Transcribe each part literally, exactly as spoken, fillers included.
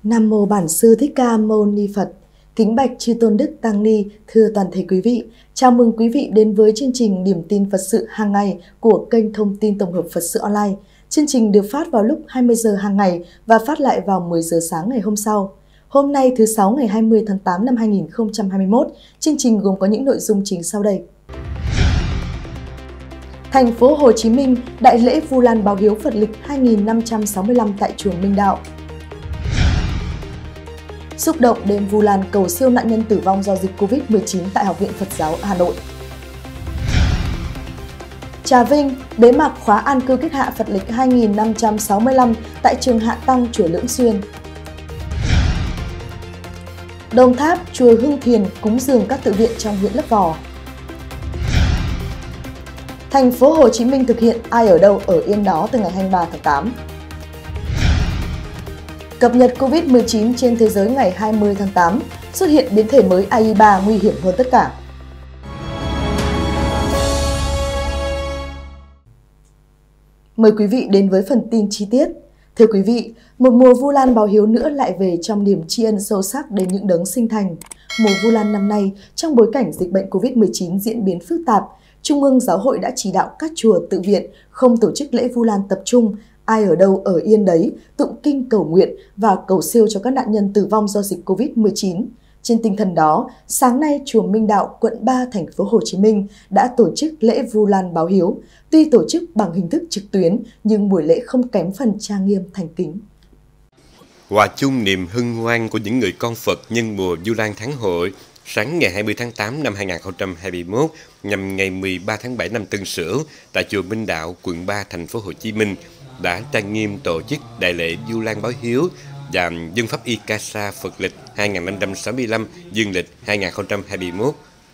Nam mô Bản Sư Thích Ca Mâu Ni Phật. Kính bạch chư tôn đức tăng ni, thưa toàn thể quý vị. Chào mừng quý vị đến với chương trình Điểm tin Phật sự hàng ngày của kênh thông tin tổng hợp Phật sự online. Chương trình được phát vào lúc hai mươi giờ hàng ngày và phát lại vào mười giờ sáng ngày hôm sau. Hôm nay thứ Sáu ngày hai mươi tháng tám năm hai nghìn không trăm hai mươi mốt, chương trình gồm có những nội dung chính sau đây. Thành phố Hồ Chí Minh, Đại lễ Vu Lan báo hiếu Phật lịch hai nghìn năm trăm sáu mươi lăm tại chùa Minh Đạo. Xúc động đêm Vu Lan cầu siêu nạn nhân tử vong do dịch Covid mười chín tại Học viện Phật giáo Hà Nội. Trà Vinh, bế mạc khóa an cư kết hạ Phật lịch hai nghìn năm trăm sáu mươi lăm tại trường Hạ Tăng chùa Lưỡng Xuyên. Đồng Tháp, chùa Hưng Thiền cúng dường các tự viện trong huyện Lấp Vò. Thành phố Hồ Chí Minh thực hiện ai ở đâu ở yên đó từ ngày hai mươi ba tháng tám. Cập nhật Covid mười chín trên thế giới ngày hai mươi tháng tám, xuất hiện biến thể mới A I ba nguy hiểm hơn tất cả. Mời quý vị đến với phần tin chi tiết. Thưa quý vị, một mùa Vu Lan báo hiếu nữa lại về trong niềm tri ân sâu sắc đến những đấng sinh thành. Mùa Vu Lan năm nay, trong bối cảnh dịch bệnh Covid mười chín diễn biến phức tạp, Trung ương Giáo hội đã chỉ đạo các chùa tự viện không tổ chức lễ Vu Lan tập trung, ai ở đâu ở yên đấy, tụng kinh cầu nguyện và cầu siêu cho các nạn nhân tử vong do dịch Covid mười chín. Trên tinh thần đó, sáng nay chùa Minh Đạo, quận ba, thành phố Hồ Chí Minh đã tổ chức lễ Vu Lan báo hiếu. Tuy tổ chức bằng hình thức trực tuyến, nhưng buổi lễ không kém phần trang nghiêm thành kính. Hòa chung niềm hân hoan của những người con Phật nhân mùa Vu Lan tháng hội, sáng ngày hai mươi tháng tám năm hai nghìn không trăm hai mươi mốt nhằm ngày mười ba tháng bảy năm Tân Sửu tại chùa Minh Đạo, quận ba, thành phố Hồ Chí Minh đã trang nghiêm tổ chức đại lễ Vu Lan báo hiếu và dân pháp y ca sa Phật lịch hai nghìn năm trăm sáu mươi lăm dương lịch hai nghìn không trăm hai mươi mốt.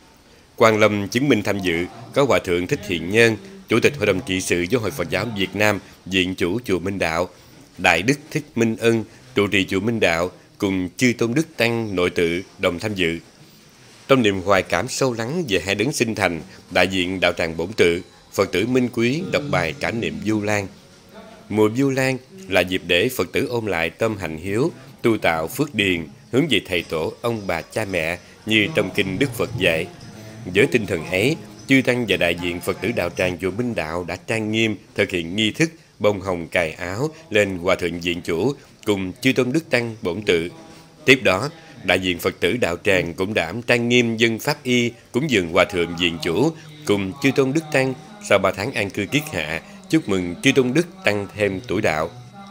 Quan Lâm chứng minh tham dự có Hòa thượng Thích Thiện Nhân, Chủ tịch Hội đồng trị sự Giáo hội Phật giáo Việt Nam, viện chủ chùa Minh Đạo, Đại đức Thích Minh Ân, trụ trì chùa Minh Đạo cùng chư tôn đức tăng nội tự đồng tham dự. Trong niềm hoài cảm sâu lắng về hai đấng sinh thành, đại diện đạo tràng Bổn Tự, Phật tử Minh Quý đọc bài cảm niệm Vu Lan. Mùa Vu Lan là dịp để Phật tử ôn lại tâm hạnh hiếu, tu tạo phước điền, hướng về thầy tổ, ông bà, cha mẹ như trong kinh Đức Phật dạy. Với tinh thần ấy, chư tăng và đại diện Phật tử đạo tràng chùa Minh Đạo đã trang nghiêm thực hiện nghi thức bông hồng cài áo lên Hòa thượng viện chủ cùng chư tôn đức tăng Bổn Tự. Tiếp đó, đại diện Phật tử đạo tràng cũng đã trang nghiêm dân pháp y cúng dường Hòa thượng viện chủ cùng chư tôn đức tăng sau ba tháng an cư kiết hạ, chúc mừng chư tôn đức tăng thêm tuổi đạo.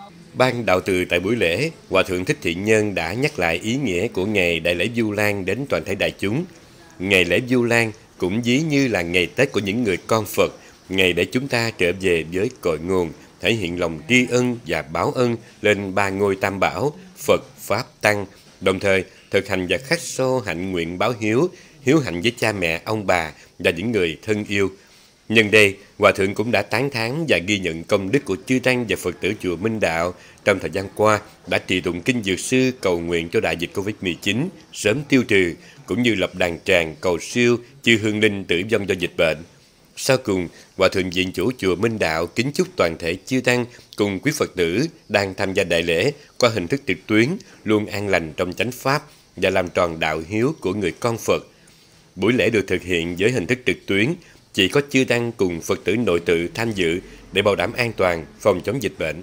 Ban đạo từ tại buổi lễ, Hòa thượng Thích Thiện Nhân đã nhắc lại ý nghĩa của ngày đại lễ Vu Lan đến toàn thể đại chúng. Ngày lễ Vu Lan cũng ví như là ngày Tết của những người con Phật, ngày để chúng ta trở về với cội nguồn, thể hiện lòng tri ân và báo ân lên ba ngôi tam bảo Phật, Pháp, Tăng, đồng thời thực hành và khắc sâu hạnh nguyện báo hiếu, hiếu hạnh với cha mẹ, ông bà và những người thân yêu. Nhân đây, Hòa thượng cũng đã tán thán và ghi nhận công đức của chư tăng và Phật tử chùa Minh Đạo trong thời gian qua đã trì tụng kinh Dược Sư cầu nguyện cho đại dịch Covid mười chín sớm tiêu trừ, cũng như lập đàn tràng cầu siêu chư hương linh tử vong do dịch bệnh. Sau cùng, Hòa thượng viện chủ chùa Minh Đạo kính chúc toàn thể chư tăng cùng quý Phật tử đang tham gia đại lễ qua hình thức trực tuyến luôn an lành trong chánh pháp và làm tròn đạo hiếu của người con Phật. Buổi lễ được thực hiện với hình thức trực tuyến, chỉ có chư tăng cùng Phật tử nội tự tham dự để bảo đảm an toàn phòng chống dịch bệnh.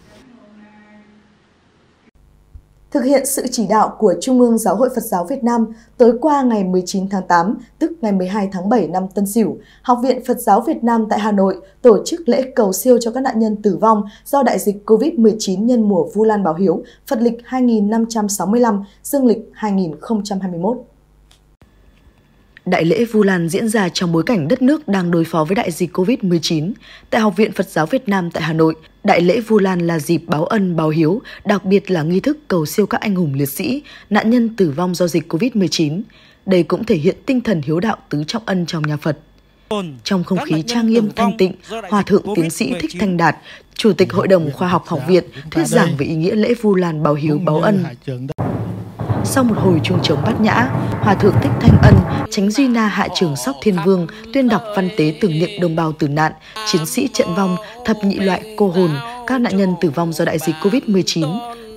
Thực hiện sự chỉ đạo của Trung ương Giáo hội Phật giáo Việt Nam, tối qua ngày mười chín tháng tám, tức ngày mười hai tháng bảy năm Tân Sửu, Học viện Phật giáo Việt Nam tại Hà Nội tổ chức lễ cầu siêu cho các nạn nhân tử vong do đại dịch Covid mười chín nhân mùa Vu Lan báo hiếu, Phật lịch hai nghìn năm trăm sáu mươi lăm, dương lịch hai nghìn không trăm hai mươi mốt. Đại lễ Vu Lan diễn ra trong bối cảnh đất nước đang đối phó với đại dịch Covid mười chín. Tại Học viện Phật giáo Việt Nam tại Hà Nội, đại lễ Vu Lan là dịp báo ân báo hiếu, đặc biệt là nghi thức cầu siêu các anh hùng liệt sĩ, nạn nhân tử vong do dịch Covid mười chín. Đây cũng thể hiện tinh thần hiếu đạo tứ trọng ân trong nhà Phật. Trong không khí trang nghiêm thanh tịnh, Hòa thượng tiến sĩ Thích Thanh Đạt, Chủ tịch Hội đồng Khoa học Học viện, thuyết giảng về ý nghĩa lễ Vu Lan báo hiếu báo ân. Sau một hồi chuông trống bát nhã, Hòa thượng Thích Thanh Ân, Chánh Duy Na Hạ Trưởng Sóc Thiên Vương tuyên đọc văn tế tưởng niệm đồng bào tử nạn, chiến sĩ trận vong, thập nhị loại cô hồn, các nạn nhân tử vong do đại dịch Covid mười chín.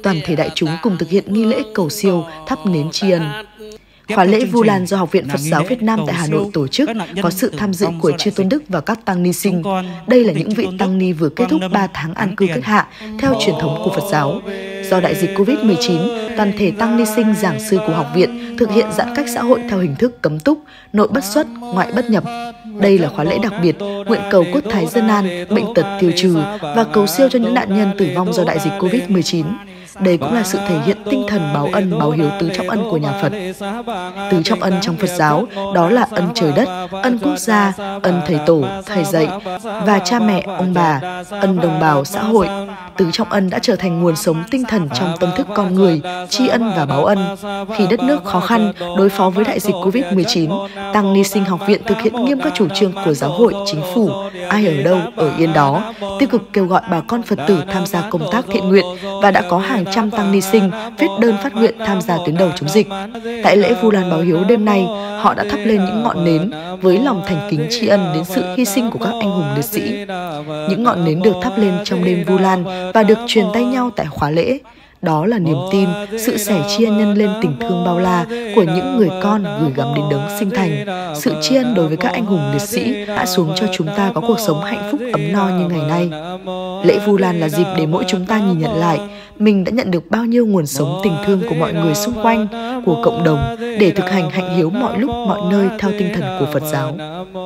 toàn thể đại chúng cùng thực hiện nghi lễ cầu siêu, thắp nến tri ân. Khóa lễ Vu Lan do Học viện Phật giáo Việt Nam tại Hà Nội tổ chức có sự tham dự của chư tôn đức và các tăng ni sinh. Đây là những vị tăng ni vừa kết thúc ba tháng an cư kết hạ theo truyền thống của Phật giáo. Do đại dịch Covid mười chín, toàn thể tăng ni sinh giảng sư của học viện thực hiện giãn cách xã hội theo hình thức cấm túc, nội bất xuất, ngoại bất nhập. Đây là khóa lễ đặc biệt, nguyện cầu quốc thái dân an, bệnh tật tiêu trừ và cầu siêu cho những nạn nhân tử vong do đại dịch Covid mười chín. Đây cũng là sự thể hiện tinh thần báo ân, báo hiếu tứ trọng ân của nhà Phật. Tứ trọng ân trong Phật giáo đó là ân trời đất, ân quốc gia, ân thầy tổ, thầy dạy và cha mẹ, ông bà, ân đồng bào, xã hội. Tứ trọng ân đã trở thành nguồn sống tinh thần trong tâm thức con người, tri ân và báo ân. Khi đất nước khó khăn đối phó với đại dịch Covid mười chín, tăng ni sinh học viện thực hiện nghiêm các chủ trương của giáo hội, chính phủ, ai ở đâu ở yên đó, tích cực kêu gọi bà con Phật tử tham gia công tác thiện nguyện và đã có hàng trăm tăng ni sinh viết đơn phát nguyện tham gia tuyến đầu chống dịch. Tại lễ Vu Lan báo hiếu đêm nay, họ đã thắp lên những ngọn nến với lòng thành kính tri ân đến sự hy sinh của các anh hùng liệt sĩ. Những ngọn nến được thắp lên trong đêm Vu Lan và được truyền tay nhau tại khóa lễ. Đó là niềm tin, sự sẻ chia nhân lên tình thương bao la của những người con gửi gắm đến đấng sinh thành. Sự tri ân đối với các anh hùng liệt sĩ đã xuống cho chúng ta có cuộc sống hạnh phúc ấm no như ngày nay. Lễ Vu Lan là dịp để mỗi chúng ta nhìn nhận lại mình đã nhận được bao nhiêu nguồn sống tình thương của mọi người xung quanh, của cộng đồng để thực hành hạnh hiếu mọi lúc mọi nơi theo tinh thần của Phật giáo.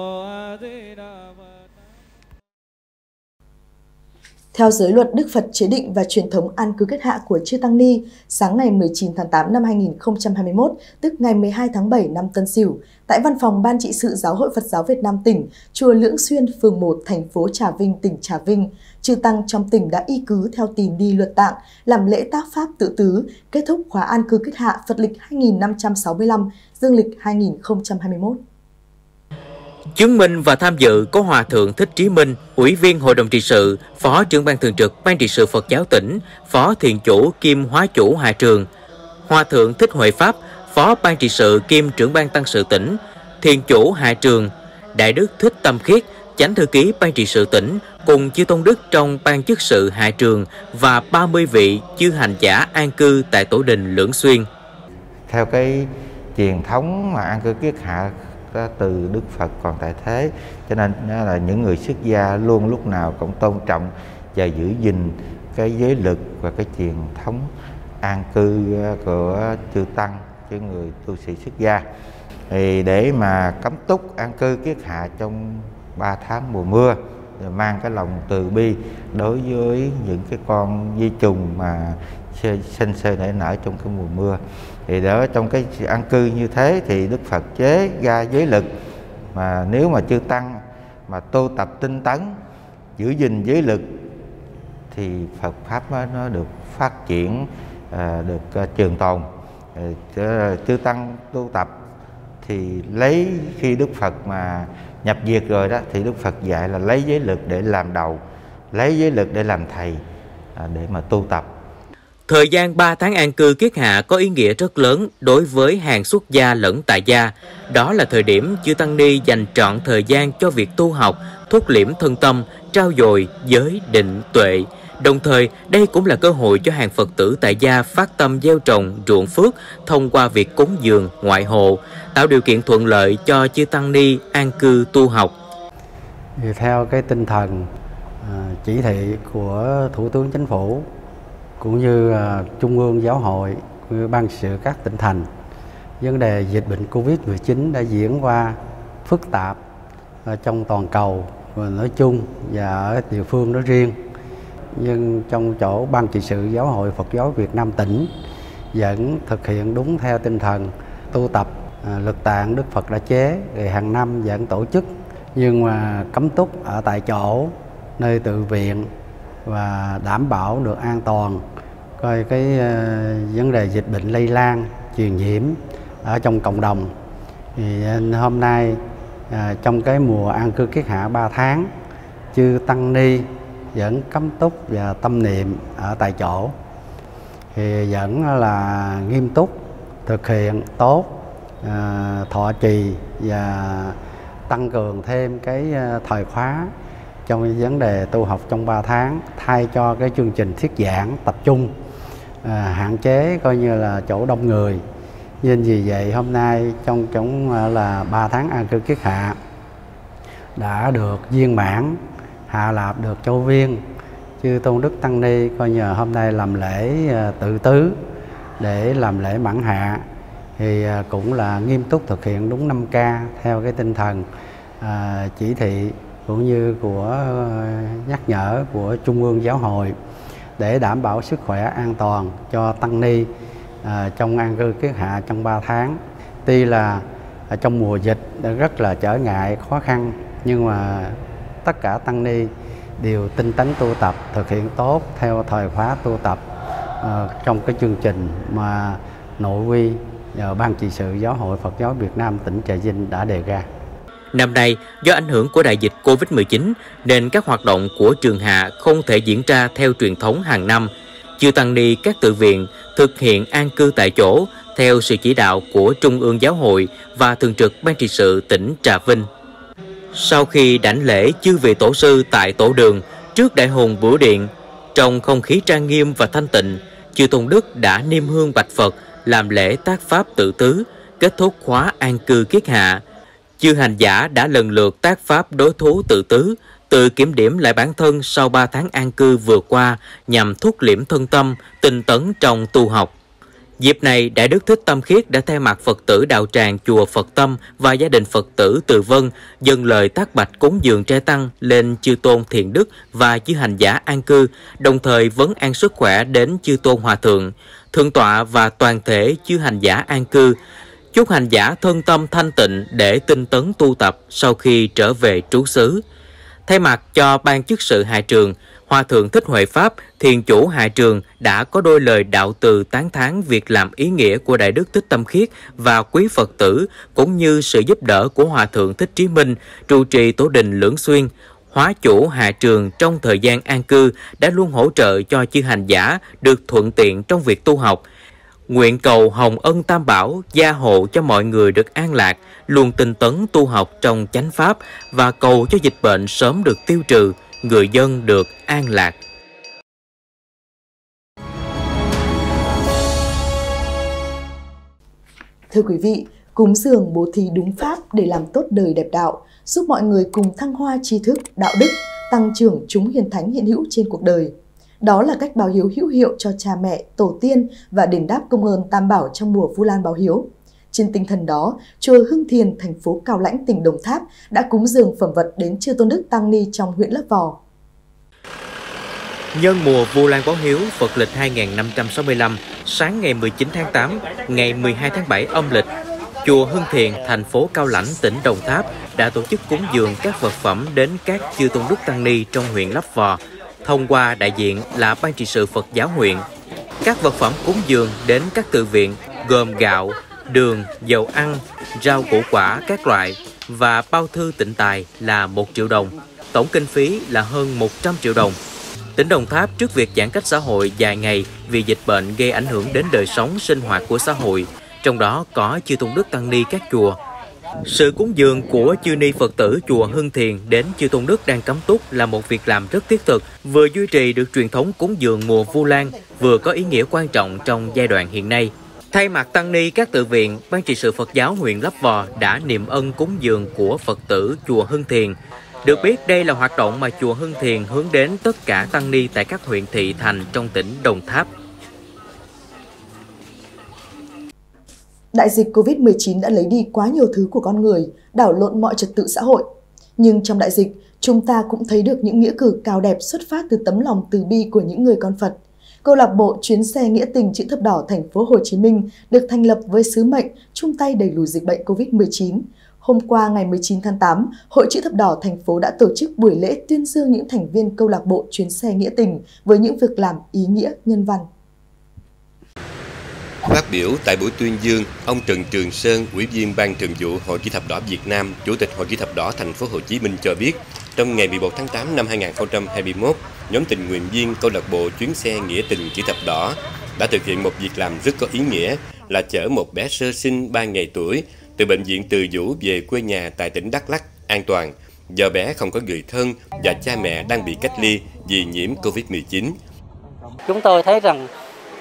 Theo giới luật Đức Phật chế định và truyền thống an cư kết hạ của chư tăng ni, sáng ngày mười chín tháng tám năm hai nghìn không trăm hai mươi mốt, tức ngày mười hai tháng bảy năm Tân Sửu, tại văn phòng Ban trị sự Giáo hội Phật giáo Việt Nam tỉnh, chùa Lưỡng Xuyên, phường một, thành phố Trà Vinh, tỉnh Trà Vinh, chư tăng trong tỉnh đã y cứ theo tín đi luật tạng, làm lễ tác pháp tự tứ, kết thúc khóa an cư kết hạ Phật lịch hai nghìn năm trăm sáu mươi lăm, dương lịch hai nghìn không trăm hai mươi mốt. Chứng minh và tham dự có Hòa Thượng Thích Trí Minh, Ủy viên Hội đồng trị sự, Phó trưởng ban thường trực Ban trị sự Phật giáo tỉnh, Phó thiền chủ kiêm hóa chủ Hà Trường, Hòa Thượng Thích Huệ Pháp, Phó ban trị sự kiêm trưởng ban tăng sự tỉnh, thiền chủ Hà Trường, Đại đức Thích Tâm Khiết, chánh thư ký ban trị sự tỉnh, cùng chư tôn đức trong ban chức sự Hà Trường và ba mươi vị chư hành giả an cư tại tổ đình Lưỡng Xuyên. Theo cái truyền thống mà an cư kiết hạ từ Đức Phật còn tại thế, cho nên là những người xuất gia luôn lúc nào cũng tôn trọng và giữ gìn cái giới lực và cái truyền thống an cư của chư tăng, chứ người tu sĩ xuất gia. Thì để mà cấm túc an cư kiết hạ trong ba tháng mùa mưa, mang cái lòng từ bi đối với những cái con vi trùng mà sinh sôi nảy nở trong cái mùa mưa. Thì đó, trong cái an cư như thế thì Đức Phật chế ra giới lực, mà nếu mà chư tăng mà tu tập tinh tấn, giữ gìn giới lực thì Phật pháp nó được phát triển, được trường tồn. Chư tăng tu tập thì lấy khi Đức Phật mà nhập diệt rồi đó, thì Đức Phật dạy là lấy giới lực để làm đầu, lấy giới lực để làm thầy, để mà tu tập. Thời gian ba tháng an cư kiết hạ có ý nghĩa rất lớn đối với hàng xuất gia lẫn tại gia. Đó là thời điểm chư tăng ni dành trọn thời gian cho việc tu học, thốt liễm thân tâm, trau dồi giới định tuệ. Đồng thời, đây cũng là cơ hội cho hàng Phật tử tại gia phát tâm gieo trồng, ruộng phước thông qua việc cúng dường, ngoại hộ, tạo điều kiện thuận lợi cho chư tăng ni an cư tu học. Theo cái tinh thần chỉ thị của Thủ tướng Chính phủ cũng như Trung ương Giáo hội, Ban trị sự các tỉnh thành, vấn đề dịch bệnh Covid mười chín đã diễn qua phức tạp trong toàn cầu nói chung và ở địa phương nói riêng. Nhưng trong chỗ Ban trị sự Giáo hội Phật giáo Việt Nam tỉnh vẫn thực hiện đúng theo tinh thần tu tập lực tạng Đức Phật đã chế, rồi hàng năm vẫn tổ chức, nhưng mà cấm túc ở tại chỗ, nơi tự viện và đảm bảo được an toàn, coi cái uh, vấn đề dịch bệnh lây lan, truyền nhiễm ở trong cộng đồng. Thì hôm nay uh, trong cái mùa an cư kiết hạ ba tháng, chư tăng ni vẫn cấm túc và tâm niệm ở tại chỗ, thì vẫn là nghiêm túc thực hiện tốt, uh, thọ trì và tăng cường thêm cái uh, thời khóa trong vấn đề tu học trong ba tháng, thay cho cái chương trình thuyết giảng tập trung à, hạn chế coi như là chỗ đông người. Nên vì vậy hôm nay trong trong là ba tháng an cư kiết hạ đã được viên mãn, hạ lạp được châu viên. Chư Tôn Đức Tăng Ni coi như hôm nay làm lễ tự tứ để làm lễ mãn hạ, thì cũng là nghiêm túc thực hiện đúng năm K theo cái tinh thần à, chỉ thị cũng như của nhắc nhở của Trung ương Giáo hội để đảm bảo sức khỏe an toàn cho Tăng Ni à, trong an cư kiết hạ trong ba tháng. Tuy là ở trong mùa dịch đã rất là trở ngại khó khăn, nhưng mà tất cả Tăng Ni đều tinh tấn tu tập, thực hiện tốt theo thời khóa tu tập uh, trong cái chương trình mà nội quy uh, Ban trị sự Giáo hội Phật giáo Việt Nam tỉnh Trà Vinh đã đề ra. Năm nay, do ảnh hưởng của đại dịch Covid mười chín nên các hoạt động của trường hạ không thể diễn ra theo truyền thống hàng năm. Chư Tăng Ni các tự viện thực hiện an cư tại chỗ theo sự chỉ đạo của Trung ương Giáo hội và Thường trực Ban trị sự tỉnh Trà Vinh. Sau khi đảnh lễ chư vị tổ sư tại tổ đường trước đại hùng Bửu Điện, trong không khí trang nghiêm và thanh tịnh, chư Tôn Đức đã niêm hương bạch Phật, làm lễ tác pháp tự tứ, kết thúc khóa an cư kiết hạ. Chư hành giả đã lần lượt tác pháp đối thú tự tứ, tự kiểm điểm lại bản thân sau ba tháng an cư vừa qua nhằm thúc liễm thân tâm, tinh tấn trong tu học. Dịp này, Đại Đức Thích Tâm Khiết đã thay mặt Phật tử đạo tràng chùa Phật Tâm và gia đình Phật tử Từ Vân dâng lời tác bạch cúng dường trai tăng lên chư tôn Thiện Đức và chư hành giả an cư, đồng thời vấn an sức khỏe đến chư tôn hòa thượng, thượng tọa và toàn thể chư hành giả an cư. Chúc hành giả thân tâm thanh tịnh để tinh tấn tu tập sau khi trở về trú xứ. Thay mặt cho ban chức sự Hà Trường, Hòa thượng Thích Huệ Pháp, thiền chủ Hà Trường đã có đôi lời đạo từ tán thán việc làm ý nghĩa của Đại Đức Thích Tâm Khiết và quý Phật tử, cũng như sự giúp đỡ của Hòa thượng Thích Trí Minh, trụ trì tổ đình Lưỡng Xuyên. Hóa chủ Hà Trường trong thời gian an cư đã luôn hỗ trợ cho chư hành giả được thuận tiện trong việc tu học. Nguyện cầu Hồng Ân Tam Bảo gia hộ cho mọi người được an lạc, luôn tinh tấn tu học trong chánh pháp và cầu cho dịch bệnh sớm được tiêu trừ, người dân được an lạc. Thưa quý vị, cúng dường bố thí đúng pháp để làm tốt đời đẹp đạo, giúp mọi người cùng thăng hoa tri thức, đạo đức, tăng trưởng chúng hiền thánh hiện hữu trên cuộc đời. Đó là cách báo hiếu hữu hiệu cho cha mẹ, tổ tiên và đền đáp công ơn Tam Bảo trong mùa Vu Lan báo hiếu. Trên tinh thần đó, chùa Hưng Thiền, thành phố Cao Lãnh, tỉnh Đồng Tháp đã cúng dường phẩm vật đến chư Tôn Đức Tăng Ni trong huyện Lấp Vò. Nhân mùa Vu Lan báo hiếu Phật lịch hai nghìn năm trăm sáu mươi lăm, sáng ngày mười chín tháng tám, ngày mười hai tháng bảy âm lịch, chùa Hưng Thiền, thành phố Cao Lãnh, tỉnh Đồng Tháp đã tổ chức cúng dường các vật phẩm đến các chư Tôn Đức Tăng Ni trong huyện Lấp Vò, thông qua đại diện là Ban trị sự Phật giáo huyện. Các vật phẩm cúng dường đến các tự viện gồm gạo, đường, dầu ăn, rau củ quả các loại và bao thư tịnh tài là một triệu đồng. Tổng kinh phí là hơn một trăm triệu đồng. Tỉnh Đồng Tháp trước việc giãn cách xã hội dài ngày vì dịch bệnh gây ảnh hưởng đến đời sống sinh hoạt của xã hội, trong đó có chư Tôn Đức Tăng Ni các chùa. Sự cúng dường của chư ni Phật tử chùa Hưng Thiền đến chư Tôn Đức đang cấm túc là một việc làm rất thiết thực, vừa duy trì được truyền thống cúng dường mùa Vu Lan, vừa có ý nghĩa quan trọng trong giai đoạn hiện nay. Thay mặt Tăng Ni các tự viện, Ban trị sự Phật giáo huyện Lấp Vò đã niệm ân cúng dường của Phật tử chùa Hưng Thiền. Được biết, đây là hoạt động mà chùa Hưng Thiền hướng đến tất cả Tăng Ni tại các huyện thị thành trong tỉnh Đồng Tháp. Đại dịch Covid mười chín đã lấy đi quá nhiều thứ của con người, đảo lộn mọi trật tự xã hội. Nhưng trong đại dịch, chúng ta cũng thấy được những nghĩa cử cao đẹp xuất phát từ tấm lòng từ bi của những người con Phật. Câu lạc bộ Chuyến xe nghĩa tình chữ thập đỏ thành phố Hồ Chí Minh được thành lập với sứ mệnh chung tay đẩy lùi dịch bệnh Covid mười chín. Hôm qua ngày mười chín tháng tám, Hội Chữ thập đỏ thành phố đã tổ chức buổi lễ tuyên dương những thành viên câu lạc bộ Chuyến xe nghĩa tình với những việc làm ý nghĩa nhân văn. Phát biểu tại buổi tuyên dương, ông Trần Trường Sơn, Ủy viên Ban Thường vụ Hội Chữ thập đỏ Việt Nam, Chủ tịch Hội Chữ thập đỏ thành phố Hồ Chí Minh cho biết, trong ngày mười một tháng tám năm hai nghìn không trăm hai mươi mốt, nhóm tình nguyện viên câu lạc bộ Chuyến xe nghĩa tình chữ thập đỏ đã thực hiện một việc làm rất có ý nghĩa là chở một bé sơ sinh ba ngày tuổi từ bệnh viện Từ Dũ về quê nhà tại tỉnh Đắk Lắk an toàn, do bé không có người thân và cha mẹ đang bị cách ly vì nhiễm Covid mười chín. Chúng tôi thấy rằng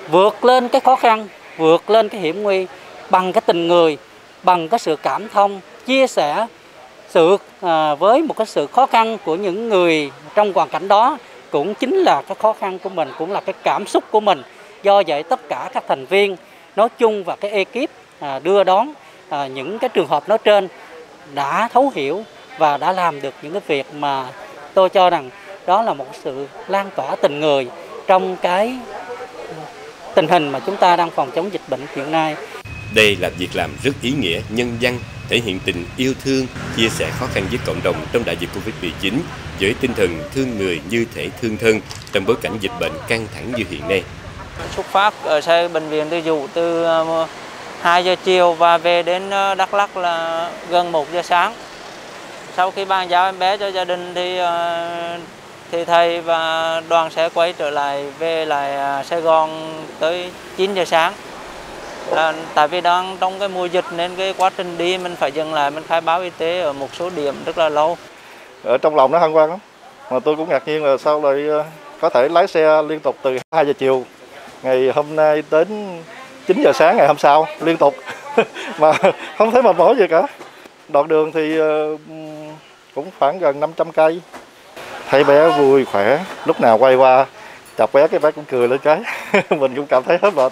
vượt lên cái khó khăn, vượt lên cái hiểm nguy bằng cái tình người, bằng cái sự cảm thông, chia sẻ sự à, với một cái sự khó khăn của những người trong hoàn cảnh đó cũng chính là cái khó khăn của mình, cũng là cái cảm xúc của mình. Do vậy tất cả các thành viên nói chung và cái ekip à, đưa đón à, những cái trường hợp nói trên đã thấu hiểu và đã làm được những cái việc mà tôi cho rằng đó là một sự lan tỏa tình người trong cái tình hình mà chúng ta đang phòng chống dịch bệnh hiện nay. Đây là việc làm rất ý nghĩa, nhân văn, thể hiện tình yêu thương, chia sẻ khó khăn với cộng đồng trong đại dịch Covid mười chín với tinh thần thương người như thể thương thân trong bối cảnh dịch bệnh căng thẳng như hiện nay. Xuất phát ở xe bệnh viện Từ Dũ từ hai giờ chiều và về đến Đắk Lắk là gần một giờ sáng. Sau khi bàn giao em bé cho gia đình thì thì thầy và đoàn sẽ quay trở lại về lại Sài Gòn tới chín giờ sáng. À, tại vì đang trong cái mùa dịch nên cái quá trình đi mình phải dừng lại, mình khai báo y tế ở một số điểm rất là lâu. Ở trong lòng nó hân hoan lắm, mà tôi cũng ngạc nhiên là sao lại có thể lái xe liên tục từ hai giờ chiều ngày hôm nay đến chín giờ sáng ngày hôm sau liên tục mà không thấy mệt mỏi gì cả. Đoạn đường thì cũng khoảng gần năm trăm cây. Thấy bé vui khỏe, lúc nào quay qua chọc bé cái bé cũng cười lên cái mình cũng cảm thấy hết mệt.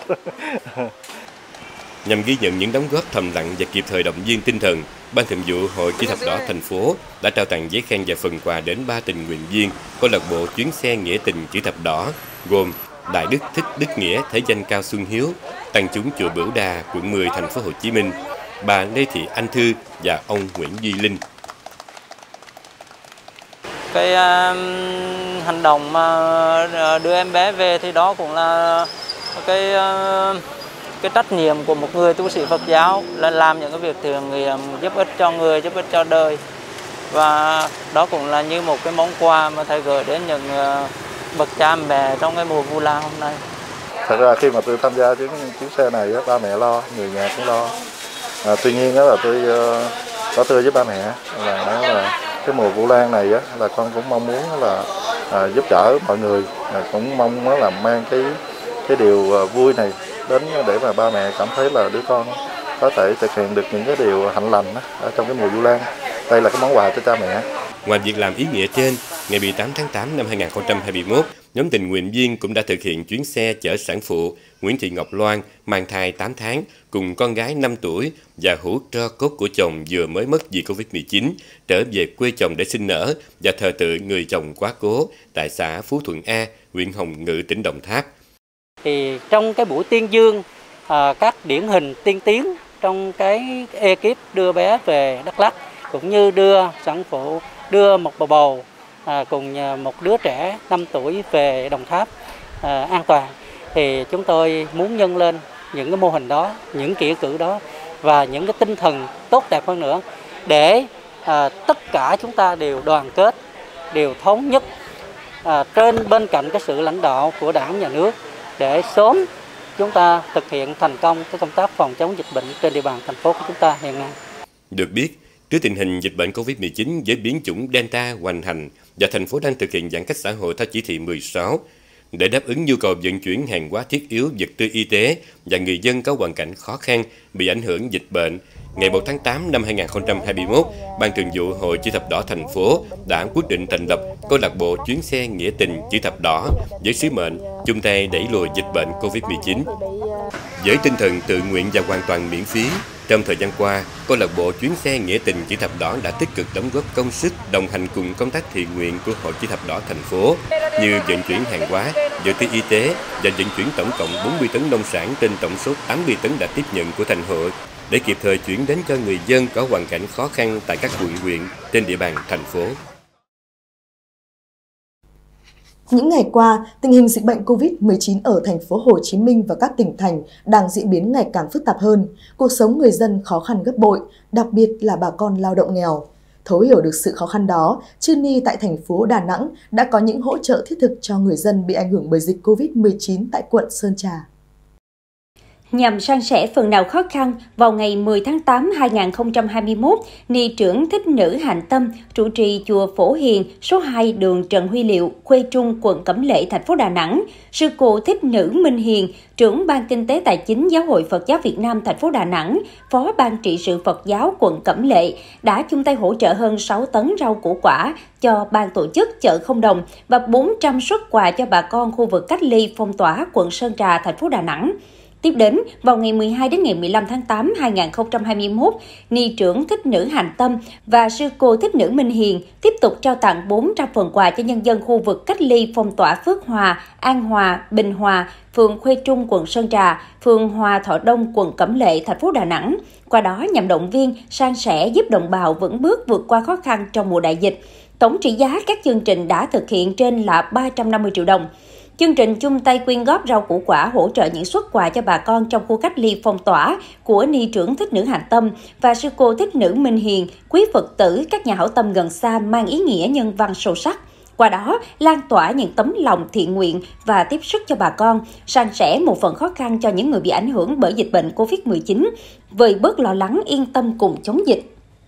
Nhằm ghi nhận những đóng góp thầm lặng và kịp thời động viên tinh thần, Ban Thường vụ Hội Chữ thập đỏ thành phố đã trao tặng giấy khen và phần quà đến ba tình nguyện viên câu lạc bộ chuyến xe nghĩa tình Chữ thập đỏ gồm Đại Đức Thích Đức Nghĩa, thể danh Cao Xuân Hiếu, tăng chúng chùa Bửu Đà, quận mười, thành phố Hồ Chí Minh, bà Lê Thị Anh Thư và ông Nguyễn Duy Linh. Cái uh, hành động mà đưa em bé về thì đó cũng là cái uh, cái trách nhiệm của một người tu sĩ Phật giáo là làm những cái việc thiện nguyện giúp ích cho người, giúp ích cho đời, và đó cũng là như một cái món quà mà thầy gửi đến những uh, bậc cha mẹ trong cái mùa Vu Lan hôm nay. Thật ra khi mà tôi tham gia chuyến chuyến xe này, ba mẹ lo, người nhà cũng lo. À, tuy nhiên đó là tôi uh, có thưa với ba mẹ là, đó là cái mùa Vu Lan này á, là con cũng mong muốn là à, giúp đỡ mọi người, à, cũng mong nó là mang cái cái điều uh, vui này đến để mà ba mẹ cảm thấy là đứa con có thể thực hiện được những cái điều hạnh lành đó, ở trong cái mùa Vu Lan. Đây là cái món quà cho cha mẹ. Ngoài việc làm ý nghĩa trên, ngày mười tám tháng tám năm hai nghìn không trăm hai mươi mốt, nhóm tình nguyện viên cũng đã thực hiện chuyến xe chở sản phụ Nguyễn Thị Ngọc Loan mang thai tám tháng cùng con gái năm tuổi và hũ tro cốt của chồng vừa mới mất vì Covid mười chín trở về quê chồng để sinh nở và thờ tự người chồng quá cố tại xã Phú Thuận A, huyện Hồng Ngự, tỉnh Đồng Tháp. Thì trong cái buổi tuyên dương à, các điển hình tiên tiến trong cái ekip đưa bé về Đắk Lắk, cũng như đưa sản phụ, đưa một bà bầu à, cùng một đứa trẻ năm tuổi về Đồng Tháp à, an toàn, thì chúng tôi muốn nhân lên những cái mô hình đó, những nghĩa cử đó và những cái tinh thần tốt đẹp hơn nữa để à, tất cả chúng ta đều đoàn kết, đều thống nhất à, trên bên cạnh cái sự lãnh đạo của Đảng, Nhà nước để sớm chúng ta thực hiện thành công cái công tác phòng chống dịch bệnh trên địa bàn thành phố của chúng ta hiện nay. Được biết, trước tình hình dịch bệnh Covid mười chín với biến chủng Delta hoành hành và thành phố đang thực hiện giãn cách xã hội theo chỉ thị mười sáu, để đáp ứng nhu cầu vận chuyển hàng hóa thiết yếu, vật tư y tế và người dân có hoàn cảnh khó khăn bị ảnh hưởng dịch bệnh, ngày một tháng tám năm hai nghìn không trăm hai mươi mốt, Ban Thường vụ Hội Chữ thập đỏ thành phố đã quyết định thành lập câu lạc bộ chuyến xe nghĩa tình Chữ thập đỏ với sứ mệnh chung tay đẩy lùi dịch bệnh Covid mười chín. Với tinh thần tự nguyện và hoàn toàn miễn phí, trong thời gian qua, câu lạc bộ chuyến xe nghĩa tình Chữ thập đỏ đã tích cực đóng góp công sức đồng hành cùng công tác thiện nguyện của Hội Chữ thập đỏ thành phố như vận chuyển hàng hóa, vật tư y tế và vận chuyển tổng cộng bốn mươi tấn nông sản trên tổng số tám mươi tấn đã tiếp nhận của thành hội để kịp thời chuyển đến cho người dân có hoàn cảnh khó khăn tại các quận huyện trên địa bàn thành phố. Những ngày qua, tình hình dịch bệnh Covid mười chín ở thành phố Hồ Chí Minh và các tỉnh thành đang diễn biến ngày càng phức tạp hơn. Cuộc sống người dân khó khăn gấp bội, đặc biệt là bà con lao động nghèo. Thấu hiểu được sự khó khăn đó, Chư Ni tại thành phố Đà Nẵng đã có những hỗ trợ thiết thực cho người dân bị ảnh hưởng bởi dịch Covid mười chín tại quận Sơn Trà. Nhằm san sẻ phần nào khó khăn, vào ngày mười tháng tám năm hai nghìn không trăm hai mươi mốt, Ni trưởng Thích Nữ Hạnh Tâm trụ trì chùa Phổ Hiền, số hai đường Trần Huy Liệu, Khuê Trung, quận Cẩm Lệ, thành phố Đà Nẵng, sư cô Thích Nữ Minh Hiền, trưởng Ban Kinh tế Tài chính Giáo hội Phật giáo Việt Nam thành phố Đà Nẵng, phó Ban trị sự Phật giáo quận Cẩm Lệ đã chung tay hỗ trợ hơn sáu tấn rau củ quả cho ban tổ chức chợ không đồng và bốn trăm suất quà cho bà con khu vực cách ly phong tỏa quận Sơn Trà, thành phố Đà Nẵng. Tiếp đến, vào ngày mười hai đến ngày mười lăm tháng tám năm hai nghìn không trăm hai mươi mốt, Ni trưởng Thích Nữ Hạnh Tâm và sư cô Thích Nữ Minh Hiền tiếp tục trao tặng bốn trăm phần quà cho nhân dân khu vực cách ly phong tỏa Phước Hòa, An Hòa, Bình Hòa, phường Khuê Trung, quận Sơn Trà, phường Hòa Thọ Đông, quận Cẩm Lệ, thành phố Đà Nẵng. Qua đó nhằm động viên, san sẻ giúp đồng bào vững bước vượt qua khó khăn trong mùa đại dịch. Tổng trị giá các chương trình đã thực hiện trên là ba trăm năm mươi triệu đồng. Chương trình chung tay quyên góp rau củ quả hỗ trợ những suất quà cho bà con trong khu cách ly phong tỏa của Ni trưởng Thích Nữ Hạnh Tâm và sư cô Thích Nữ Minh Hiền, quý Phật tử, các nhà hảo tâm gần xa mang ý nghĩa nhân văn sâu sắc. Qua đó, lan tỏa những tấm lòng thiện nguyện và tiếp sức cho bà con, san sẻ một phần khó khăn cho những người bị ảnh hưởng bởi dịch bệnh Covid mười chín, vơi bớt lo lắng, yên tâm cùng chống dịch.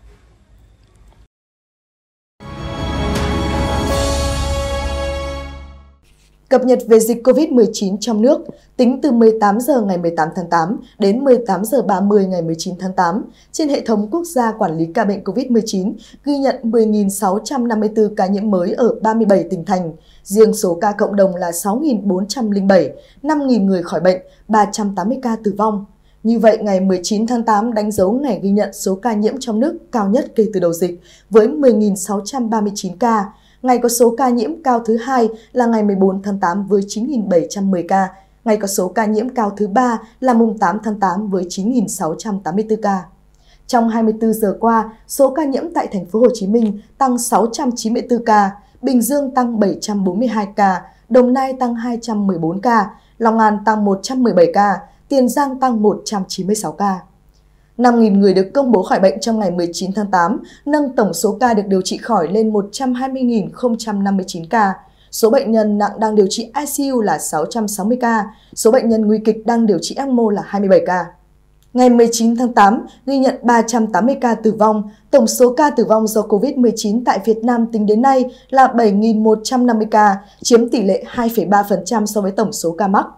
Cập nhật về dịch Covid mười chín trong nước, tính từ mười tám giờ ngày mười tám tháng tám đến mười tám giờ ba mươi ngày mười chín tháng tám, trên hệ thống quốc gia quản lý ca bệnh Covid mười chín ghi nhận mười nghìn sáu trăm năm mươi tư ca nhiễm mới ở ba mươi bảy tỉnh thành. Riêng số ca cộng đồng là sáu nghìn bốn trăm lẻ bảy, năm nghìn người khỏi bệnh, ba trăm tám mươi ca tử vong. Như vậy, ngày mười chín tháng tám đánh dấu ngày ghi nhận số ca nhiễm trong nước cao nhất kể từ đầu dịch với mười nghìn sáu trăm ba mươi chín ca. Ngày có số ca nhiễm cao thứ hai là ngày mười bốn tháng tám với chín nghìn bảy trăm mười ca. Ngày có số ca nhiễm cao thứ ba là mùng tám tháng tám với chín nghìn sáu trăm tám mươi tư ca. Trong hai mươi tư giờ qua, số ca nhiễm tại thành phố Hồ Chí Minh tăng sáu trăm chín mươi tư ca, Bình Dương tăng bảy trăm bốn mươi hai ca, Đồng Nai tăng hai trăm mười bốn ca, Long An tăng một trăm mười bảy ca, Tiền Giang tăng một trăm chín mươi sáu ca. năm nghìn người được công bố khỏi bệnh trong ngày mười chín tháng tám, nâng tổng số ca được điều trị khỏi lên một trăm hai mươi nghìn không trăm năm mươi chín ca. Số bệnh nhân nặng đang điều trị i xê u là sáu trăm sáu mươi ca, số bệnh nhân nguy kịch đang điều trị ECMO là hai mươi bảy ca. Ngày mười chín tháng tám, ghi nhận ba trăm tám mươi ca tử vong, tổng số ca tử vong do Covid mười chín tại Việt Nam tính đến nay là bảy nghìn một trăm năm mươi ca, chiếm tỷ lệ hai phẩy ba phần trăm so với tổng số ca mắc.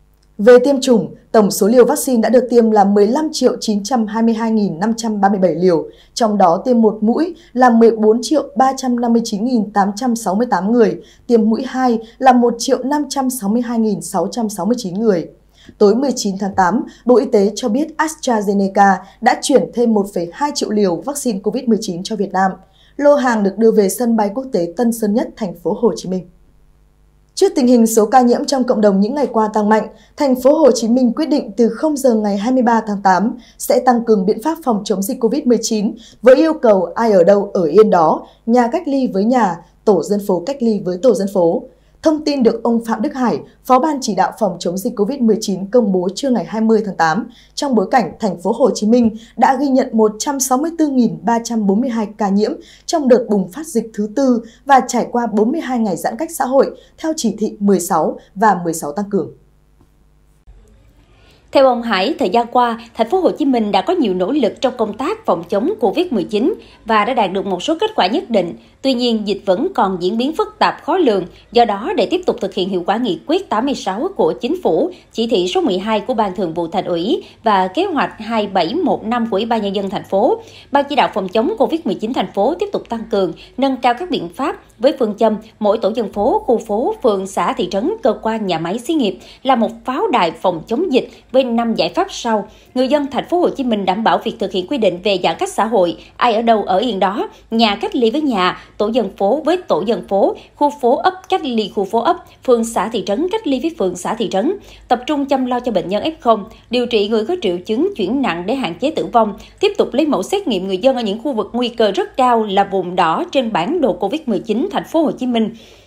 Về tiêm chủng, tổng số liều vaccine đã được tiêm là mười lăm triệu chín trăm hai mươi hai nghìn năm trăm ba mươi bảy liều, trong đó tiêm một mũi là mười bốn triệu ba trăm năm mươi chín nghìn tám trăm sáu mươi tám người, tiêm mũi hai là một triệu năm trăm sáu mươi hai nghìn sáu trăm sáu mươi chín người. Tối mười chín tháng tám, Bộ Y tế cho biết AstraZeneca đã chuyển thêm một phẩy hai triệu liều vaccine Covid mười chín cho Việt Nam. Lô hàng được đưa về sân bay quốc tế Tân Sơn Nhất, thành phố Hồ Chí Minh. Trước tình hình số ca nhiễm trong cộng đồng những ngày qua tăng mạnh, thành phố Hồ Chí Minh quyết định từ không giờ ngày hai mươi ba tháng tám sẽ tăng cường biện pháp phòng chống dịch Covid mười chín với yêu cầu ai ở đâu ở yên đó, nhà cách ly với nhà, tổ dân phố cách ly với tổ dân phố. Thông tin được ông Phạm Đức Hải, Phó Ban Chỉ đạo phòng chống dịch Covid mười chín công bố trưa ngày hai mươi tháng tám, trong bối cảnh thành phố Hồ Chí Minh đã ghi nhận một trăm sáu mươi tư nghìn ba trăm bốn mươi hai ca nhiễm trong đợt bùng phát dịch thứ tư và trải qua bốn mươi hai ngày giãn cách xã hội theo chỉ thị mười sáu và mười sáu tăng cường. Theo ông Hải, thời gian qua, thành phố Hồ Chí Minh đã có nhiều nỗ lực trong công tác phòng chống Covid mười chín và đã đạt được một số kết quả nhất định. Tuy nhiên, dịch vẫn còn diễn biến phức tạp khó lường. Do đó, để tiếp tục thực hiện hiệu quả nghị quyết tám mươi sáu của Chính phủ, chỉ thị số mười hai của Ban Thường vụ Thành ủy và kế hoạch hai bảy một năm của Ủy ban Nhân dân thành phố, Ban chỉ đạo phòng chống Covid mười chín thành phố tiếp tục tăng cường, nâng cao các biện pháp với phương châm mỗi tổ dân phố, khu phố, phường, xã, thị trấn, cơ quan, nhà máy, xí nghiệp là một pháo đài phòng chống dịch với năm giải pháp sau. Người dân thành phố Hồ Chí Minh đảm bảo việc thực hiện quy định về giãn cách xã hội, ai ở đâu ở yên đó, nhà cách ly với nhà, tổ dân phố với tổ dân phố, khu phố ấp cách ly khu phố ấp, phường xã thị trấn cách ly với phường xã thị trấn, tập trung chăm lo cho bệnh nhân ép không, điều trị người có triệu chứng chuyển nặng để hạn chế tử vong, tiếp tục lấy mẫu xét nghiệm người dân ở những khu vực nguy cơ rất cao là vùng đỏ trên bản đồ Covid mười chín thành phố Hồ Chí Minh.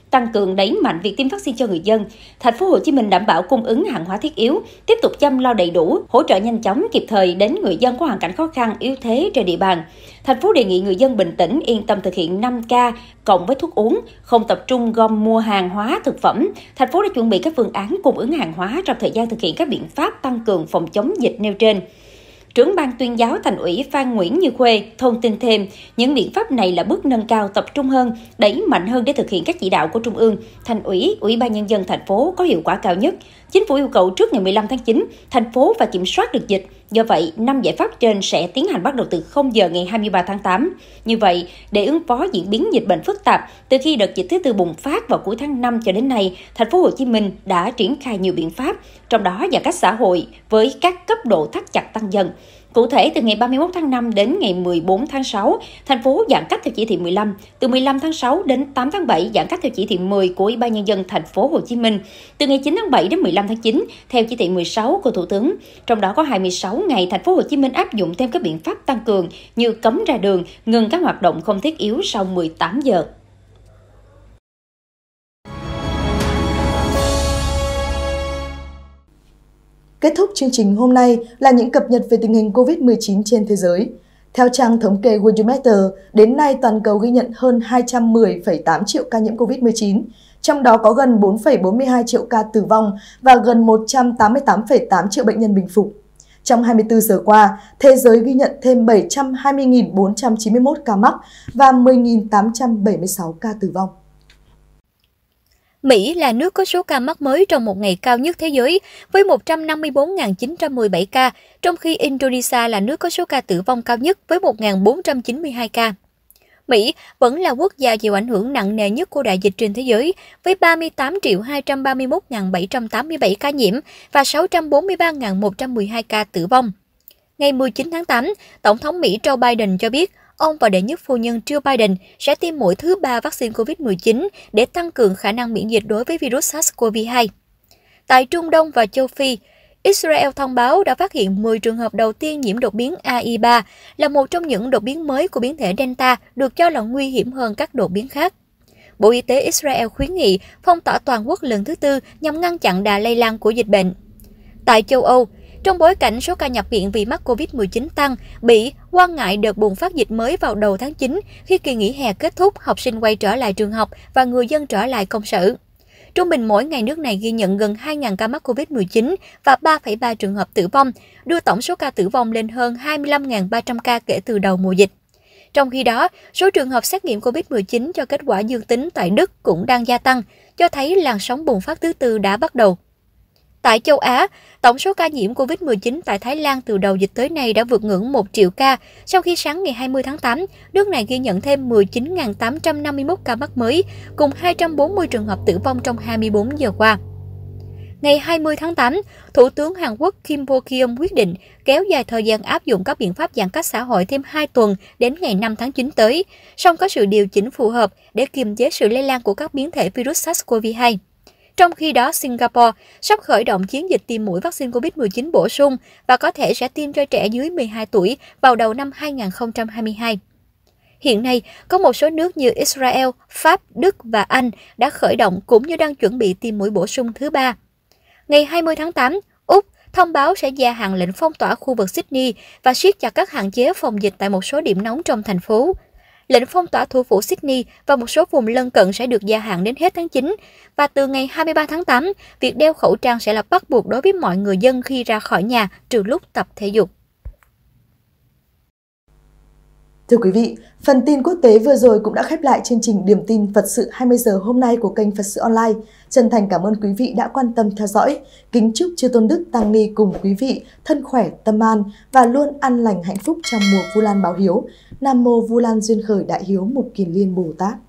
tăng cường đẩy mạnh việc tiêm vaccine cho người dân. Thành phố Hồ Chí Minh đảm bảo cung ứng hàng hóa thiết yếu, tiếp tục chăm lo đầy đủ, hỗ trợ nhanh chóng kịp thời đến người dân có hoàn cảnh khó khăn, yếu thế trên địa bàn. Thành phố đề nghị người dân bình tĩnh, yên tâm thực hiện năm K cộng với thuốc uống, không tập trung gom mua hàng hóa thực phẩm. Thành phố đã chuẩn bị các phương án cung ứng hàng hóa trong thời gian thực hiện các biện pháp tăng cường phòng chống dịch nêu trên. Trưởng ban tuyên giáo Thành ủy Phan Nguyễn Như Khuê thông tin thêm, những biện pháp này là bước nâng cao, tập trung hơn, đẩy mạnh hơn để thực hiện các chỉ đạo của Trung ương, Thành ủy, Ủy ban Nhân dân thành phố có hiệu quả cao nhất. Chính phủ yêu cầu trước ngày mười lăm tháng chín, thành phố phải kiểm soát được dịch. Do vậy, năm giải pháp trên sẽ tiến hành bắt đầu từ không giờ ngày hai mươi ba tháng tám. Như vậy, để ứng phó diễn biến dịch bệnh phức tạp, từ khi đợt dịch thứ tư bùng phát vào cuối tháng năm cho đến nay, Thành phố Hồ Chí Minh đã triển khai nhiều biện pháp, trong đó giãn cách xã hội với các cấp độ thắt chặt tăng dần. Cụ thể, từ ngày ba mươi mốt tháng năm đến ngày mười bốn tháng sáu, thành phố giãn cách theo chỉ thị mười lăm, từ mười lăm tháng sáu đến tám tháng bảy giãn cách theo chỉ thị mười của Ủy ban Nhân dân thành phố Hồ Chí Minh, từ ngày chín tháng bảy đến mười lăm tháng chín theo chỉ thị mười sáu của Thủ tướng. Trong đó có hai mươi sáu ngày thành phố Hồ Chí Minh áp dụng thêm các biện pháp tăng cường như cấm ra đường, ngừng các hoạt động không thiết yếu sau mười tám giờ. Kết thúc chương trình hôm nay là những cập nhật về tình hình Covid mười chín trên thế giới. Theo trang thống kê Worldometer, đến nay toàn cầu ghi nhận hơn hai trăm mười phẩy tám triệu ca nhiễm Covid mười chín, trong đó có gần bốn phẩy bốn mươi hai triệu ca tử vong và gần một trăm tám mươi tám phẩy tám triệu bệnh nhân bình phục. Trong hai mươi tư giờ qua, thế giới ghi nhận thêm bảy trăm hai mươi nghìn bốn trăm chín mươi mốt ca mắc và mười nghìn tám trăm bảy mươi sáu ca tử vong. Mỹ là nước có số ca mắc mới trong một ngày cao nhất thế giới với một trăm năm mươi bốn nghìn chín trăm mười bảy ca, trong khi Indonesia là nước có số ca tử vong cao nhất với một nghìn bốn trăm chín mươi hai ca. Mỹ vẫn là quốc gia chịu ảnh hưởng nặng nề nhất của đại dịch trên thế giới với ba mươi tám triệu hai trăm ba mươi mốt nghìn bảy trăm tám mươi bảy ca nhiễm và sáu trăm bốn mươi ba nghìn một trăm mười hai ca tử vong. Ngày mười chín tháng tám, Tổng thống Mỹ Joe Biden cho biết ông và đệ nhất phu nhân Jill Biden sẽ tiêm mũi thứ ba vaccine Covid mười chín để tăng cường khả năng miễn dịch đối với virus SARS-xê o vê hai. Tại Trung Đông và châu Phi, Israel thông báo đã phát hiện mười trường hợp đầu tiên nhiễm đột biến A I ba, là một trong những đột biến mới của biến thể Delta được cho là nguy hiểm hơn các đột biến khác. Bộ Y tế Israel khuyến nghị phong tỏa toàn quốc lần thứ tư nhằm ngăn chặn đà lây lan của dịch bệnh. Tại châu Âu, trong bối cảnh số ca nhập viện vì mắc Covid mười chín tăng, Bỉ quan ngại đợt bùng phát dịch mới vào đầu tháng chín khi kỳ nghỉ hè kết thúc, học sinh quay trở lại trường học và người dân trở lại công sở. Trung bình mỗi ngày nước này ghi nhận gần hai nghìn ca mắc Covid mười chín và ba phẩy ba trường hợp tử vong, đưa tổng số ca tử vong lên hơn hai mươi lăm nghìn ba trăm ca kể từ đầu mùa dịch. Trong khi đó, số trường hợp xét nghiệm Covid mười chín cho kết quả dương tính tại Đức cũng đang gia tăng, cho thấy làn sóng bùng phát thứ tư đã bắt đầu. Tại châu Á, tổng số ca nhiễm Covid mười chín tại Thái Lan từ đầu dịch tới nay đã vượt ngưỡng một triệu ca, sau khi sáng ngày hai mươi tháng tám, nước này ghi nhận thêm mười chín nghìn tám trăm năm mươi mốt ca mắc mới, cùng hai trăm bốn mươi trường hợp tử vong trong hai mươi bốn giờ qua. Ngày hai mươi tháng tám, Thủ tướng Hàn Quốc Kim Bo-kyum quyết định kéo dài thời gian áp dụng các biện pháp giãn cách xã hội thêm hai tuần đến ngày năm tháng chín tới, song có sự điều chỉnh phù hợp để kiềm chế sự lây lan của các biến thể virus SARS-xê o vê hai. Trong khi đó, Singapore sắp khởi động chiến dịch tiêm mũi vaccine Covid mười chín bổ sung và có thể sẽ tiêm cho trẻ dưới mười hai tuổi vào đầu năm hai nghìn không trăm hai mươi hai. Hiện nay, có một số nước như Israel, Pháp, Đức và Anh đã khởi động cũng như đang chuẩn bị tiêm mũi bổ sung thứ ba. Ngày hai mươi tháng tám, Úc thông báo sẽ gia hạn lệnh phong tỏa khu vực Sydney và siết chặt các hạn chế phòng dịch tại một số điểm nóng trong thành phố. Lệnh phong tỏa thủ phủ Sydney và một số vùng lân cận sẽ được gia hạn đến hết tháng chín, và từ ngày hai mươi ba tháng tám, việc đeo khẩu trang sẽ là bắt buộc đối với mọi người dân khi ra khỏi nhà, trừ lúc tập thể dục. Thưa quý vị, phần tin quốc tế vừa rồi cũng đã khép lại chương trình Điểm tin Phật sự hai mươi giờ hôm nay của kênh Phật sự Online. Chân thành cảm ơn quý vị đã quan tâm theo dõi. Kính chúc Chư Tôn Đức Tăng Ni cùng quý vị thân khỏe, tâm an và luôn an lành hạnh phúc trong mùa Vu Lan báo hiếu. Nam mô Vu Lan duyên khởi đại hiếu Mục Kiền Liên Bồ Tát.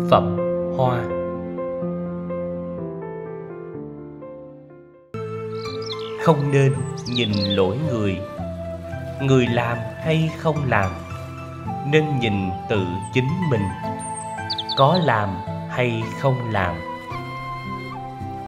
Phẩm Hoa. Không nên nhìn lỗi người, người làm hay không làm, nên nhìn tự chính mình, có làm hay không làm.